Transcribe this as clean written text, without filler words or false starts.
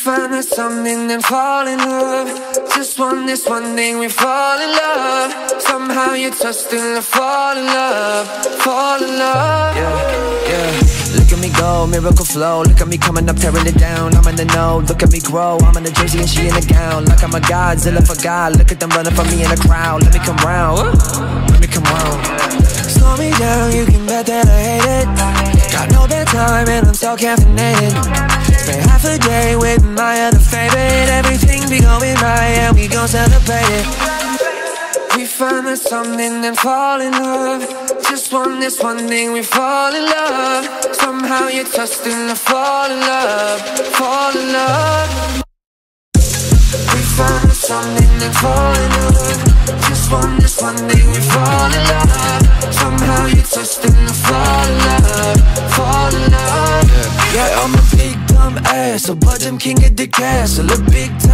find us something, then fall in love. Just this one thing, we fall in love. Somehow you touch, then I fall in love. Fall in love. Yeah, yeah. Look at me go, miracle flow. Look at me coming up, tearing it down. I'm in the know, look at me grow. I'm in a jersey and she in a gown. Like I'm a Godzilla for God. Look at them running for me in the crowd. Let me come round, let me come round. Slow me down, you can bet that I hate it. Got no bedtime and I'm so caffeinated. Spend half a day with my other favorite. Everything be going right and we gon' celebrate it. We find us something and fall in love. Just this one thing, we fall in love. Somehow you touch and I fall in love. Fall in love. We find us something and fall in love. Just this one thing, we fall in love. Somehow you touch and I fall in love. Fall in love. Yeah, I'm a big dumb ass, so but them can get the cash. I look big time.